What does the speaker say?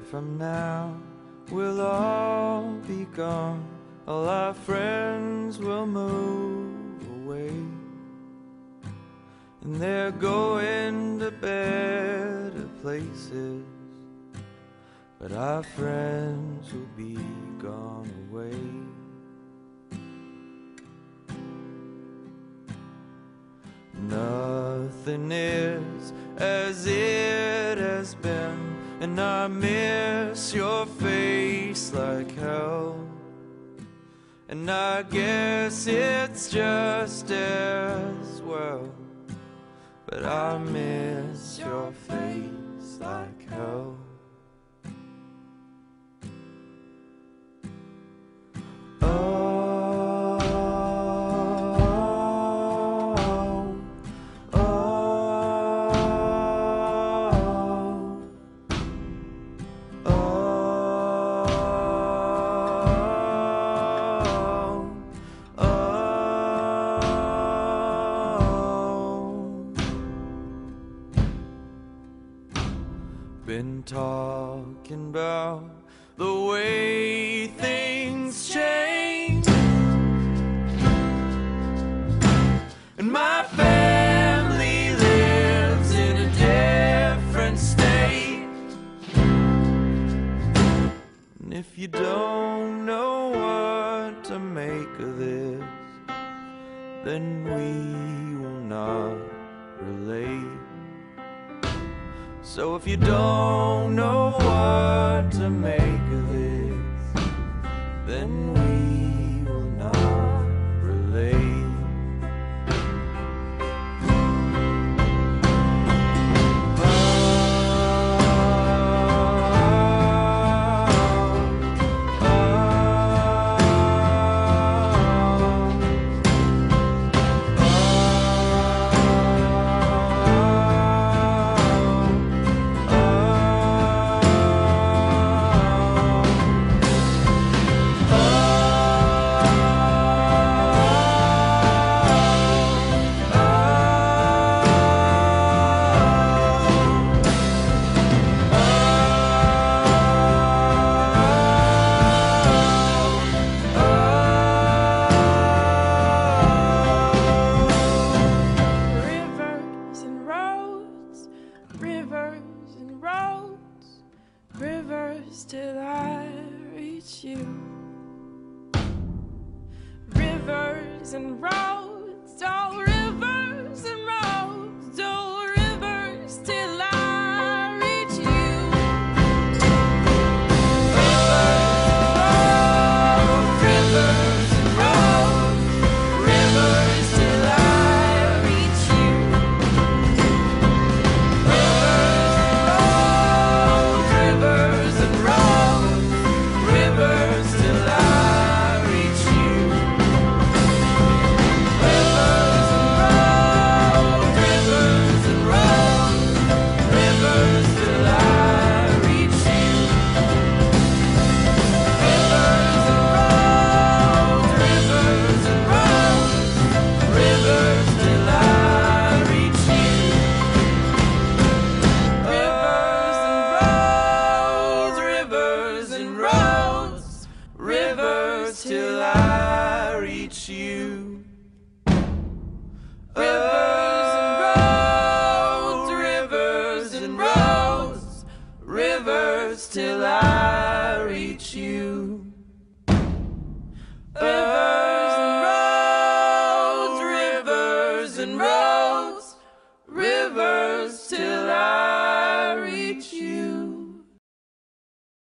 from now we'll all be gone. All our friends will move away, and they're going to better places, but our friends will be gone away. Nothing is as it has been, and I miss your face like hell. And I guess it's just as well, but I miss your face like hell. Been talking about the way things change, and my family lives in a different state. And if you don't know what to make of this, then we will not relate. So if you don't know what to make of this, then we will not relate. Rivers till I reach you. Rivers and roads, oh rivers and roads, oh rivers till I reach you. Oh, rivers and roads, rivers till I reach you. Till I reach you. Rivers and roads, rivers till I reach you. Rivers and roads, rivers till